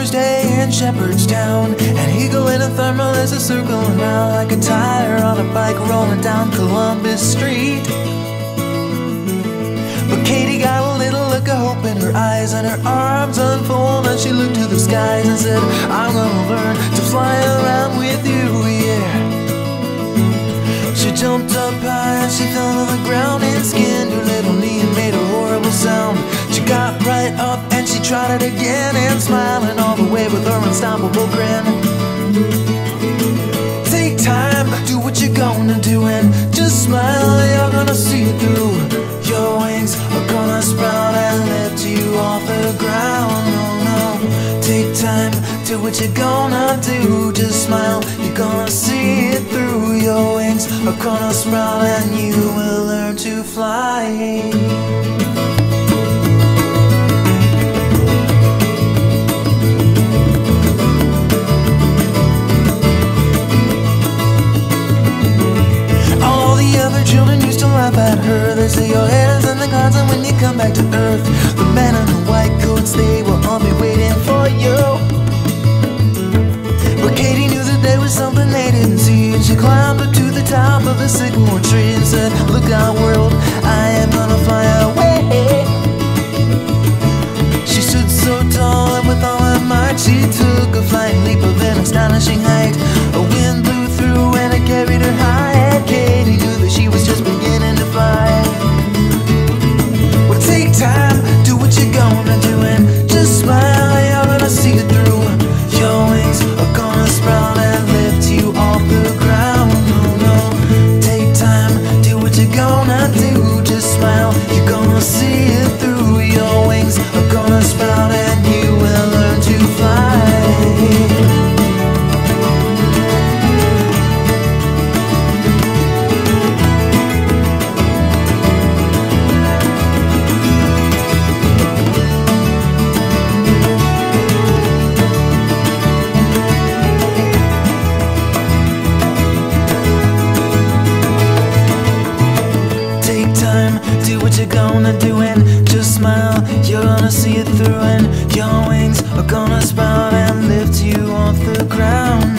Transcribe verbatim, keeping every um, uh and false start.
Day in Shepherdstown. An eagle in a thermal is a circling round like a tire on a bike rolling down Columbus Street. But Katie got a little look of hope in her eyes, and her arms unfold and she looked to the skies and said, I'm gonna learn to fly around with you, yeah. She jumped up high and she fell to the ground and skinned her little knee and made a horrible sound. She got right up and she tried it again, and smiling all the way with her unstoppable grin. Take time, do what you're gonna do, and just smile, you're gonna see it through. Your wings are gonna sprout and lift you off the ground. No, no, take time, do what you're gonna do. Just smile, you're gonna see it through. Your wings are gonna sprout and you will learn to fly. Children used to laugh at her. They say your head is in the clouds, and when you come back to earth, the men in the white coats, they will all be waiting for you. But Katie knew that there was something they didn't see, and she climbed up to the top of the sycamore tree and said, look out world, I am gonna fly away. She stood so tall and with all her might she took a flying leap of an astonishing height. A wind blew through and it carried her high, and Katie knew that she was just beginning to fly. Well, take time, do what you're gonna do, and just smile, you're gonna see it through. Your wings are gonna sprout and lift you off the ground. No, no, take time, do what you're gonna do. Just smile, you're gonna see it through. Your wings are gonna sprout and you will learn to fly. Do what you're gonna do and just smile, you're gonna see it through, and your wings are gonna sprout and lift you off the ground.